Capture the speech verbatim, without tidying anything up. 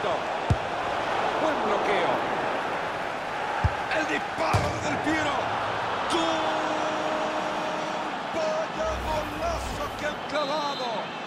momento. Buen bloqueo. El disparo desde el Piero. ¡Gol! ¡Vaya golazo que han clavado!